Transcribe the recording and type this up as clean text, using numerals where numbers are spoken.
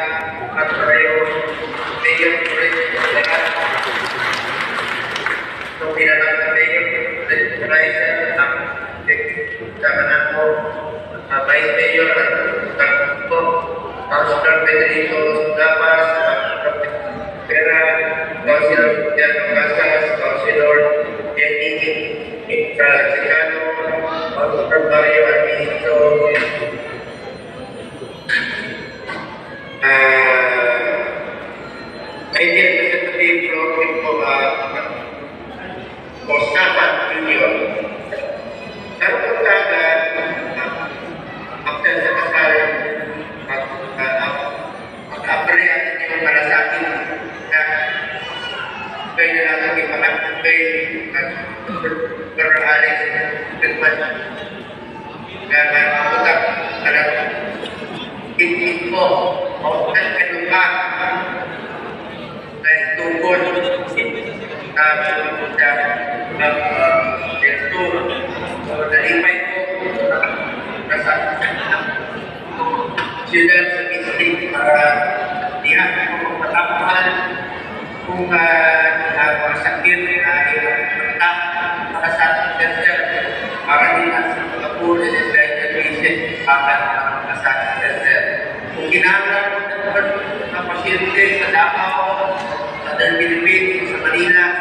at pareho mayor ulit lahat. So, pinanang na mayor ulit Raisa ang kahanan mo, vice mayor at takbo, Councilor Pedrito Damas, Pera, Councilor Diano Casas, Councilor Yeniki Chicano, Councilor Mario Alvinito, Indian Representative from Kosapan Junior. Satu kata after sa kasal mag-apre yung para sa akin na kaya na lang ipakakupay beraalis kedepan karena utak ada info mautan kedua dan tunggu tapi sudah itu dari itu rasa sudah sedikit para pihak pertama kung sakit tetap pada saat kerja para dinas kapur dan lain-lain akan pada saat kerja mungkin ada pasyente sa Davao, sa Pilipin, sa Manila